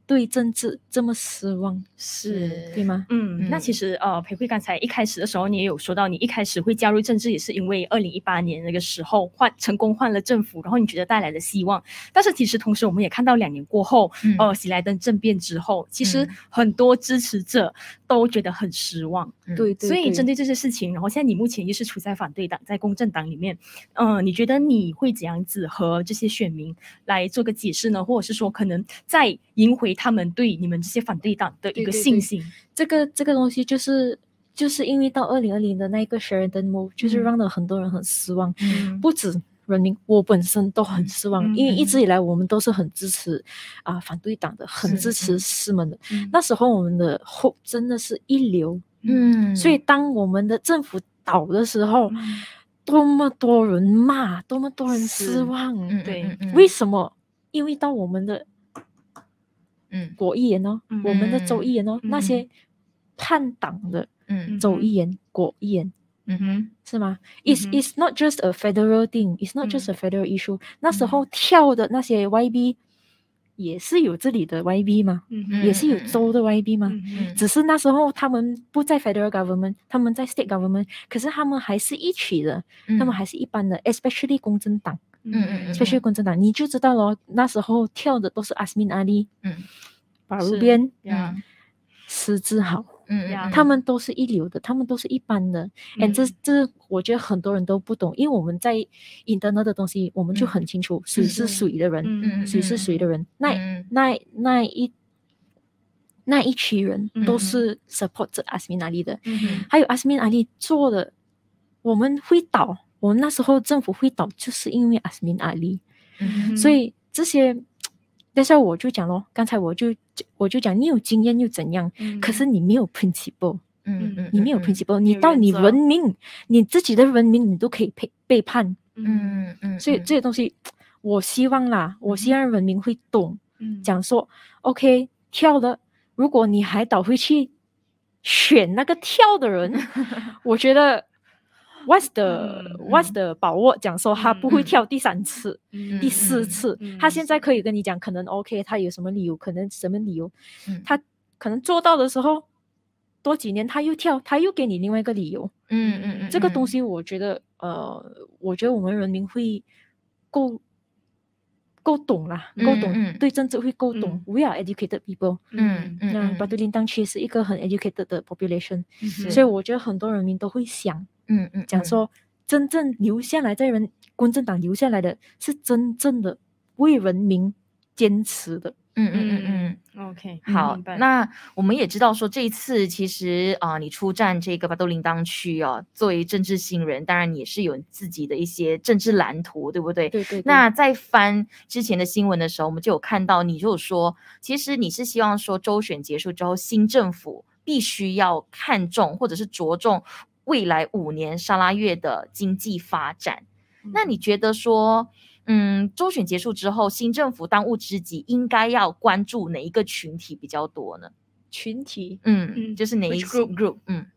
对政治这么失望， 是对吗？ 嗯，嗯那其实呃，培慧刚才一开始的时候，你也有说到，你一开始会加入政治，也是因为二零一八年那个时候换成功换了政府，然后你觉得带来了希望。但是其实同时我们也看到两年过后，嗯、呃，喜来登政变之后，其实很多支持者都觉得很失望。 嗯、对, 对, 对， 所以针对这些事情，然后现在你目前也是处在反对党，在公正党里面，嗯、呃，你觉得你会怎样子和这些选民来做个解释呢？或者是说，可能再赢回他们对你们这些反对党的一个信心？ 对对对这个这个东西就是就是因为到二零二零的那个 Sheraton Move， 就是让了很多人很失望，嗯、不止人民，我本身都很失望，嗯、因为一直以来我们都是很支持啊、呃、反对党的，很支持师们的。嗯、那时候我们的 hope 真的是一流，嗯，所以当我们的政府倒的时候，嗯、多么多人骂，多么多人失望， 对、嗯嗯， 为什么？因为到我们的嗯国议员哦， 嗯、 我们的州议员哦， 嗯、 那些叛党的嗯州议员、国议员。 嗯哼， 是吗？ It's, it's not just a federal thing. It's not just a federal issue. 那时候跳的那些 Y B 也是有这里的 Y B 嘛， 嗯、 也是有州的 Y B 嘛， 嗯、 只是那时候他们不在 federal government， 他们在 state government， 可是他们还是一起的，嗯、他们还是一般的 especially 公正党， 嗯嗯 especially 公正党，你就知道咯，那时候跳的都是 Azmin Ali， 嗯， 巴鲁边， 嗯， 施志豪。 嗯， 他们都是一流的，他们都是一般的。嗯，这这我觉得很多人都不懂，因为我们在 internal 的东西，我们就很清楚谁是谁的人， 嗯、 谁是谁的人。那、嗯、那那一那一群人都是 support 着 Azmin Ali 的， 嗯、 还有 Azmin Ali 做的，我们会倒，我们那时候政府会倒，就是因为 Azmin Ali， 嗯、 所以这些。但是我就讲咯，刚才我就我就讲，你有经验又怎样？嗯、可是你没有 principle， 嗯嗯， 你没有 principle，、嗯、你到你人民，你自己的人民，你都可以背背叛， 嗯嗯， 所以这些东西，我希望啦，我希望人民会懂， 嗯， 讲说 ，OK， 跳了，如果你还倒回去选那个跳的人，我觉得。What's the、嗯、What's the 把握讲说他不会跳第三次、嗯、第四次、嗯、他现在可以跟你讲可能 OK 他有什么理由可能什么理由、嗯、他可能做到的时候多几年他又跳他又给你另外一个理由嗯嗯嗯， 这个东西我觉得呃我觉得我们人民会够够懂啦、嗯、够懂、嗯、对政治会够懂、嗯、We are educated people 嗯嗯那巴都林当区是一个很 educated 的 population、 嗯、 所以我觉得很多人民都会想嗯嗯， 讲说真正留下来在人公正党留下来的是真正的为人民坚持的。 嗯嗯嗯嗯 ，OK， 好，那我们也知道说这一次其实啊、呃，你出战这个巴都林当区啊，作为政治新人，当然也是有自己的一些政治蓝图，对不对？ 对 对, 对。 那在翻之前的新闻的时候，我们就有看到你就有说，其实你是希望说州选结束之后，新政府必须要看重或者是着重未来五年沙拉越的经济发展。嗯、那你觉得说？嗯，州选结束之后，新政府当务之急应该要关注哪一个群体比较多呢？ 群体， 嗯，嗯就是哪一 group group， 嗯，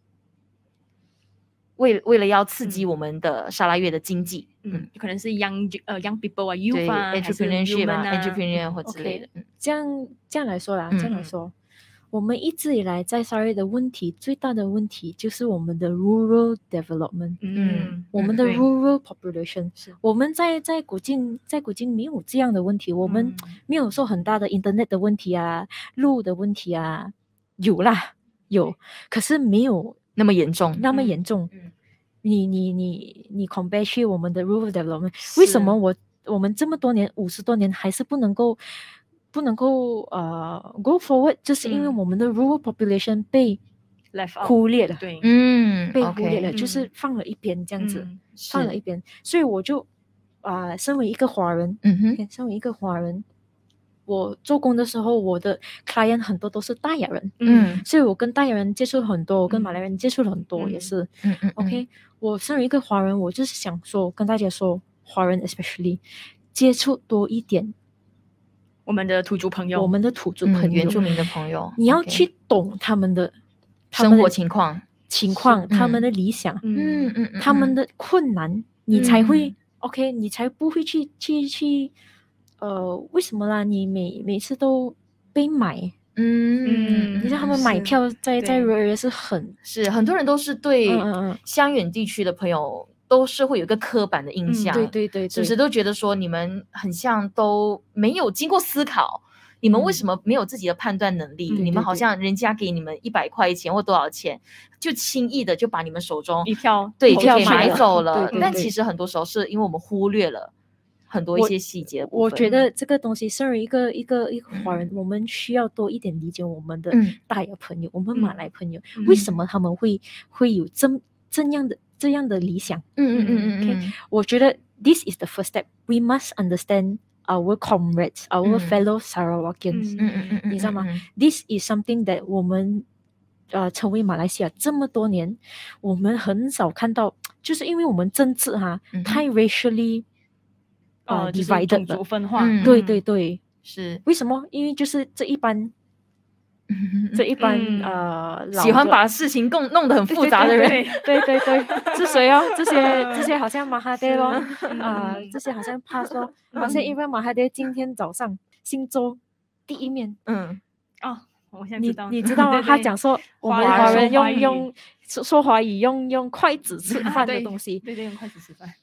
为为了要刺激我们的沙拉越的经济， 嗯，嗯可能是 young 呃 young people 啊 ，youth 啊 ，entrepreneurship 啊 ，entrepreneur 啊或之类的。 嗯、这样这样来说啦，这样来说。嗯我们一直以来在沙拉越的问题最大的问题就是我们的 rural development， 嗯， 我们的 rural population， 我们在在古晋在古晋没有这样的问题，我们没有说很大的 internet 的问题啊，路的问题啊，有啦有，可是没有那么严重， 那么严重。嗯、你你你你 compare 去我们的 rural development， 为什么我我们这么多年五十多年还是不能够？不能够呃 go forward， 就是因为我们的 rural population 被忽略了， 对， 嗯， 被忽略了， okay, 就是放了一边这样子，嗯、放了一边，所以我就啊、呃，身为一个华人， 嗯哼， okay, 身为一个华人，我做工的时候，我的 client 很多都是大雅人， 嗯， 所以我跟大雅人接触很多，我跟马来人接触了很多， 嗯、 也是， 嗯嗯 ，OK， 我身为一个华人，我就是想说跟大家说，华人 especially 接触多一点。 我们的土著朋友， 我们的土著朋友、 嗯、原住民的朋友， 你要去懂他们的、 okay. 生活情况、 情况，他们的理想， 嗯嗯嗯， 他们的困难，嗯、你才会、 嗯、 OK， 你才不会去去去，呃，为什么啦？你每每次都被买。 嗯， 你知道他们买票在在 rural 是很是很多人都是对乡远地区的朋友都是会有一个刻板的印象， 对对对， 是不是都觉得说你们很像都没有经过思考，你们为什么没有自己的判断能力？你们好像人家给你们一百块钱或多少钱，就轻易的就把你们手中一票对就给买走了。 对对对， 但其实很多时候是因为我们忽略了很多一些细节。 我, 我觉得这个东西，身为一个一个一个华人、嗯，我们需要多一点理解我们的大亚朋友，嗯、我们马来朋友、嗯、为什么他们会会有这这样的这样的理想。 嗯嗯嗯嗯 ，OK， 我觉得 this is the first step. We must understand our comrades, our、嗯、fellow Sarawakians。 嗯嗯嗯， 你知道吗、嗯、？This is something that 我们呃成为马来西亚这么多年，我们很少看到，就是因为我们政治哈、嗯、太 racially。 呃， uh, 就是种族分化、 嗯，对对对， 是为什么？因为就是这一般，嗯、这一般、嗯、呃， 喜欢把事情弄弄得很复杂的人， 对对 对, 对, 对，是谁哦？这些这些好像马哈迪咯，啊、呃，这些好像帕斯咯，好像因为马哈迪今天早上新州第一面， 嗯， 哦，我现在知道， 你你知道吗？ 对对对， 他讲说我们华人用用说说华语，用用筷子吃饭的东西， 对对，用筷子吃饭。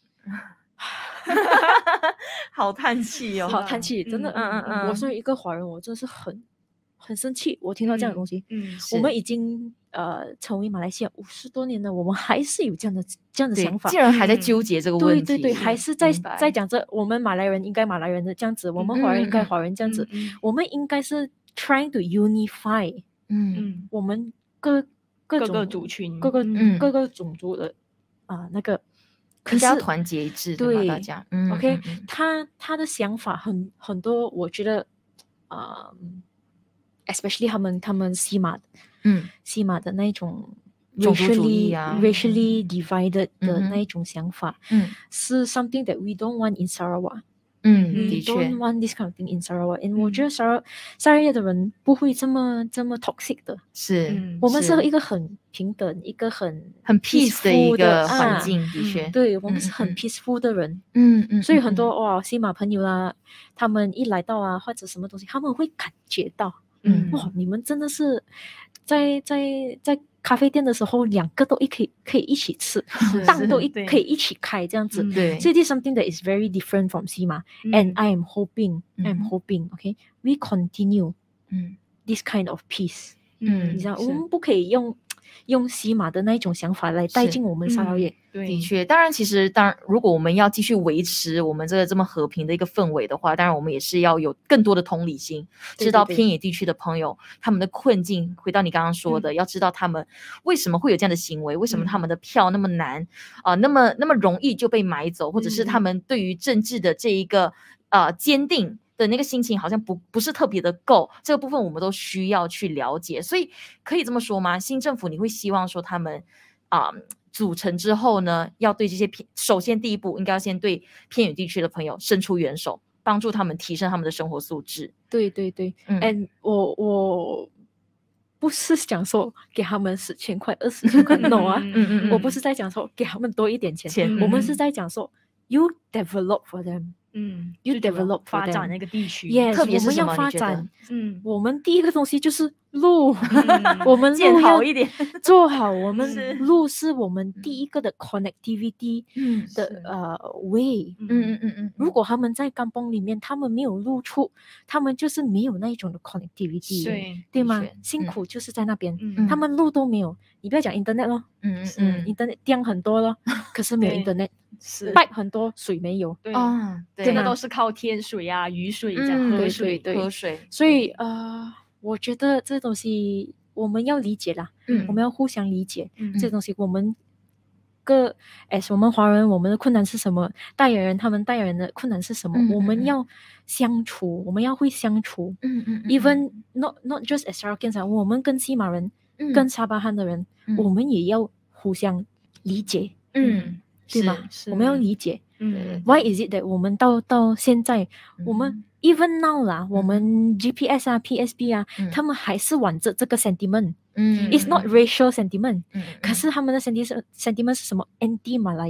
好叹气哦， 好叹气，真的， 嗯嗯嗯， 我作为一个华人，我真的是很很生气，我听到这样的东西。 嗯，嗯我们已经呃成为马来西亚五十多年了，我们还是有这样的这样的想法， 竟然还在纠结这个问题， 对对对，还是在在讲着我们马来人应该马来人的这样子，我们华人应该华人这样子， 嗯嗯、 我们应该是 trying to unify， 嗯， 我们各各各个族群， 各个、 嗯、 各个种族的啊、呃、那个。 可是要团结一致的嘛，大家。嗯 OK， 嗯、他他的想法很很多，我觉得，呃 ，especially 他们他们西马， 嗯， 西马的那种种族主义啊 ，racially divided 的那一种想法， 嗯， 是 something that we don't want in Sarawak。 嗯， we 的确 don't want this kind of thing in Sarawak。and 我觉得 Sarawak 沙拉越的人不会这么这么 toxic 的， 是， 嗯、 我们是一个很平等、一个很很 peace 的一个环境， 啊、 的确， 对我们是很 peaceful 的人， 嗯嗯， 所以很多、嗯、哇西马朋友啊，他们一来到啊或者什么东西，他们会感觉到， 嗯， 哇，你们真的是在在在咖啡店的时候，两个都一可以可以一起吃，档都一可以一起开这样子， 对， 所以 this is something that is very different from 西马、嗯、，and I am hoping、嗯、I am hoping okay we continue 嗯 this kind of peace， 嗯， 你知道我们不可以用用西马的那一种想法来带进我们沙捞越。 的确，当然，其实当然，如果我们要继续维持我们这个这么和平的一个氛围的话，当然我们也是要有更多的同理心， 对对对， 知道偏远地区的朋友他们的困境。回到你刚刚说的，嗯、要知道他们为什么会有这样的行为，为什么他们的票那么难啊、嗯呃，那么那么容易就被买走，或者是他们对于政治的这一个呃坚定的那个心情好像不不是特别的够，这个部分我们都需要去了解。所以可以这么说吗？新政府你会希望说他们啊？呃组成之后呢，要对这些偏，首先第一步应该要先对偏远地区的朋友伸出援手，帮助他们提升他们的生活素质。 对对对，嗯， and 我我不是讲说给他们十千块、二十千块 ，no 啊， 嗯嗯嗯， 我不是在讲说给他们多一点钱， 钱我们是在讲说 you develop for them。 嗯 ，you develop 发展那个地区， yes， 特别是什么？ 我们要发展， 嗯， 我们第一个东西就是路， 嗯、 我们建好一点， 做好。我们路是我们第一个的 connectivity 的呃 way。 嗯嗯嗯嗯， 如果他们在甘榜里面，他们没有路处，他们就是没有那一种的 connectivity， 对对吗？辛苦就是在那边， 嗯、 他们路都没有。你不要讲 internet 咯， 嗯嗯嗯 ，internet 电很多咯，可是没有 internet。 是 pipe 很多，水没有， 对啊， 这个都是靠天水啊、雨水这样、 嗯、 喝水， 对对对喝水。 所以呃，我觉得这东西我们要理解啦， 嗯， 我们要互相理解， 嗯， 这东西我们各哎，我们华人我们的困难是什么？代言人他们代言人的困难是什么？ 嗯、 我们要相处，我们要会相处， 嗯嗯 ，even not not just as Sarawakians， 我们跟西马人、 嗯、 跟沙巴汉的人、 嗯， 我们也要互相理解， 嗯， 对吗？我们要理解。 嗯 ，Why is it that 我们到到现在， 嗯、 我们 even now 啦，嗯、我们 G P S 啊、P S B 啊、 嗯， 他们还是玩着这个 sentiment， 嗯 ，It's not racial sentiment， 嗯， 可是他们的 sentiment sentiment 是什么 ？Anti 马来亚，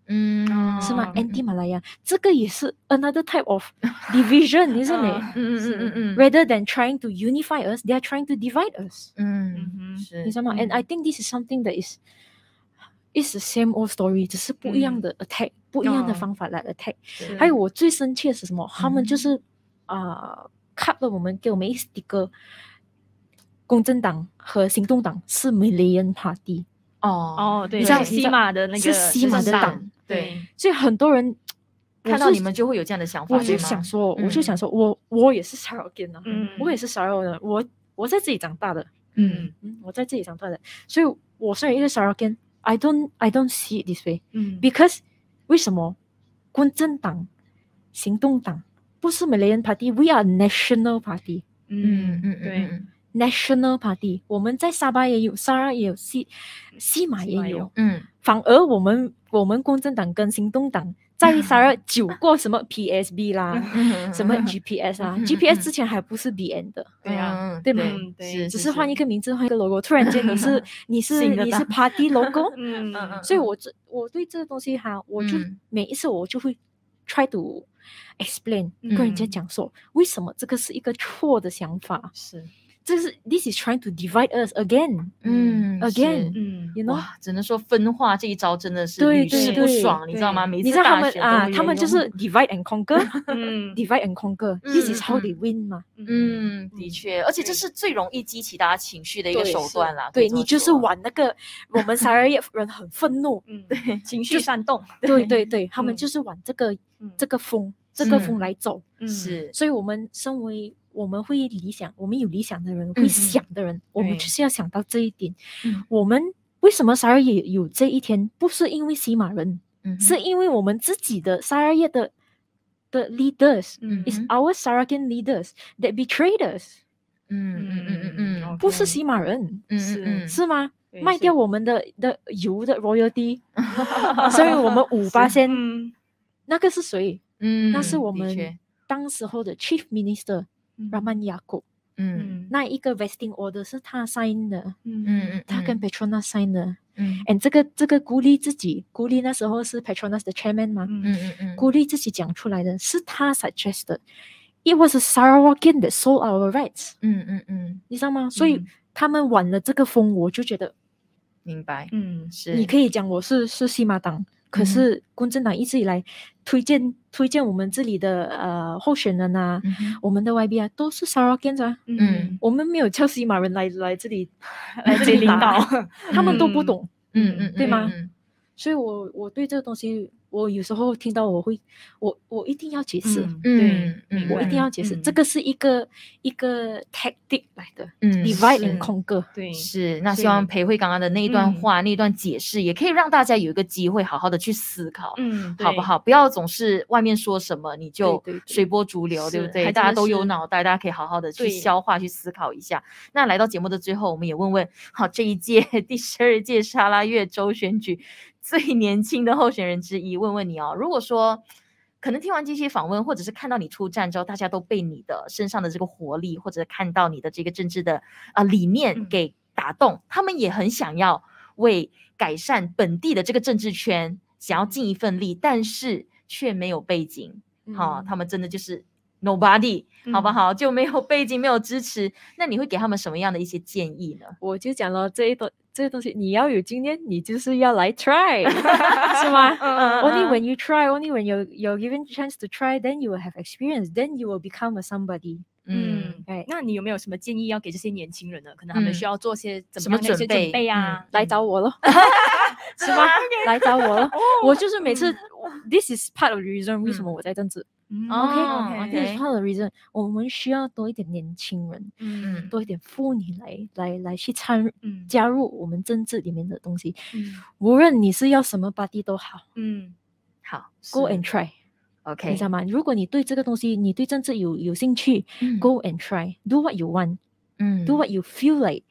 嗯， 是吗 ？Anti Malaya 这个也是 another type of division, isn't it? 嗯嗯嗯嗯 Rather than trying to unify us, they are trying to divide us. 嗯，是， 你知道吗 ？And I think this is something that is is the same old story， 只是不一样的 attack，、嗯、不一样的方法来 attack。还有我最生气的是什么？他们就是啊、呃、，cut 了我们，给我们一 sticker， 公正党和行动党是 Malayan Party。 哦哦，对， 像西马的那个是西马的党， 对， 所以很多人看到你们就会有这样的想法。 我就想说，我就想说，我我也是 Sarawak 啊，嗯，我也是 Sarawak 人，我我在这里长大的，嗯嗯，我在这里长大的，所以我虽然一个 Sarawak I don't I don't see it this way，嗯 ，because 为什么公正党、行动党不是 Malayan Party，we are national party， 嗯嗯对。 National Party， 我们在沙巴也有，沙拉也有，西西马也有， 嗯， 反而我们我们公正党跟行动党在沙拉久过什么 P S B 啦，什么 G P S 啊 ，G P S 之前还不是 B N 的， 对啊， 对吗？ 对， 只是换一个名字，换一个 logo， 突然间你是你是你是 Party logo， 嗯嗯， 所以我这我对这个东西哈，我就每一次我就会 try to explain， 跟人家讲说为什么这个是一个错的想法， 是。 这是 this is trying to divide us again， 嗯 ，again， 嗯 ，you know， 哇，只能说分化这一招真的是屡试不爽，你知道吗？每次他们啊，他们就是 divide and conquer， 嗯 ，divide and conquer，this is how they win 嘛。 嗯，的确，而且这是最容易激起大家情绪的一个手段啦。 对，你就是玩那个我们沙拉越人很愤怒， 嗯，对，情绪煽动， 对对对，他们就是玩这个这个风，这个风来走， 是， 所以我们身为我们会理想，我们有理想的人，会想的人，我们就是要想到这一点。我们为什么沙拉越有这一天？不是因为西马人，是因为我们自己的沙拉越的的 leaders，is our Sarakan leaders that betrayed us。 嗯嗯嗯嗯嗯， 不是西马人， 是是吗？卖掉我们的的油的 royalty， 所以我们五八仙，那个是谁？ 嗯， 那是我们当时候的 Chief Minister。Rahman Yaakob， 嗯，那一个 vesting order 是他 sign 的，嗯嗯，他跟 Petronas sign 的，嗯 ，and 这个这个孤立自己，孤立那时候是 Petronas 的 chairman 嘛，嗯嗯嗯，孤立自己讲出来的是他 suggest 的 ，it was a Sarawakian that sold our rights， 嗯嗯嗯， 你知道吗？所以他们玩了这个风，我就觉得明白， 嗯， 是， 你可以讲我是是西马党。可是公正党一直以来推荐推荐我们这里的呃候选人啊，嗯、我们的 Y B 啊都是 Sarawakans 啊，嗯，我们没有叫西马人来来这里来这里领导， 他们都不懂， 嗯嗯， 对吗？ 嗯、 所以我我对这个东西，我有时候听到我会我我一定要解释， 嗯，对， 嗯，我一定要解释，嗯、这个是一个一个 tactic 来的， 嗯 ，divide and conquer， 对， 是。那希望培慧刚刚的那一段话、嗯、那一段解释，也可以让大家有一个机会好好的去思考， 嗯， 好不好？不要总是外面说什么你就随波逐流， 对, 对, 对, 对不对？大家都有脑袋，大家可以好好的去消化、去思考一下。那来到节目的最后，我们也问问，好，这一届第十二届沙拉越州选举最年轻的候选人之一，问问你哦，如果说可能听完这些访问，或者是看到你出战之后，大家都被你的身上的这个活力，或者看到你的这个政治的啊、呃、理念给打动、嗯，他们也很想要为改善本地的这个政治圈想要尽一份力，但是却没有背景，好、嗯哦，他们真的就是 nobody，、嗯、好不好？就没有背景，没有支持，那你会给他们什么样的一些建议呢？ 我就讲了这一段。这个东西你要有经验，你就是要来 try， 是吗、uh,？Only when you try, only when you're you're given chance to try, then you will have experience, then you will become a somebody。 嗯，对。那你有没有什么建议要给这些年轻人呢？可能他们需要做些怎么样的一些准备啊？ 嗯、来找我咯，是吗？来找我咯。我就是每次 ，this is part of the reason 为什么我在政治。OK， part of the reason 我们需要多一点年轻人，嗯，多一点妇女来来来去参与、嗯、加入我们政治里面的东西。嗯，无论你是要什么 party 都好， 嗯，好 ，go and try。OK， 你知道吗？如果你对这个东西，你对政治有有兴趣、嗯、，go and try，do what you want， 嗯 ，do what you feel like，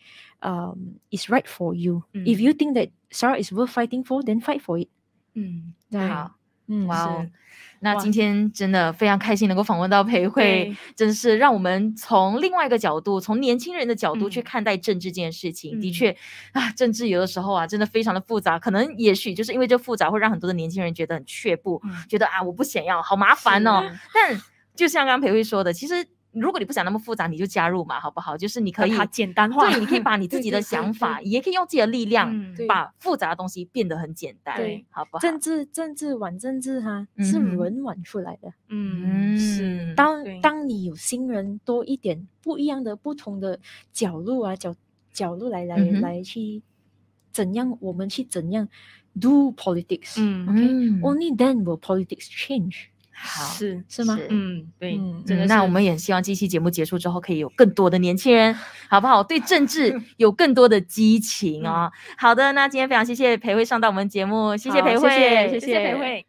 um is right for you、嗯。If you think that Sarawak is worth fighting for, then fight for it。 嗯，好。 嗯， 哇哦是。 那今天真的非常开心能够访问到培慧，真是让我们从另外一个角度，从年轻人的角度去看待政治这件事情。嗯、的确啊，政治有的时候啊，真的非常的复杂，可能也许就是因为这复杂，会让很多的年轻人觉得很却步，嗯、觉得啊，我不想要，好麻烦哦。但就像刚刚培慧说的，其实。如果你不想那么复杂，你就加入嘛，好不好？就是你可以把它简单化， 对，你可以把你自己的想法，对对对对也可以用自己的力量，嗯、把复杂的东西变得很简单， 对， 好不好？ 政治，政治玩政治哈，嗯、是人玩出来的。 嗯，是。 当当你有新人多一点，不一样的、不同的角度啊，角角度来来、嗯、来去怎样，我们去怎样 do politics？ 嗯 ，OK，only、okay? then will politics change。 好， 是是吗？ 嗯，对， 嗯，真的。那我们也希望这期节目结束之后，可以有更多的年轻人，好不好？对政治有更多的激情哦。嗯、好的，那今天非常谢谢培慧上到我们节目，谢谢培慧， 谢谢培慧。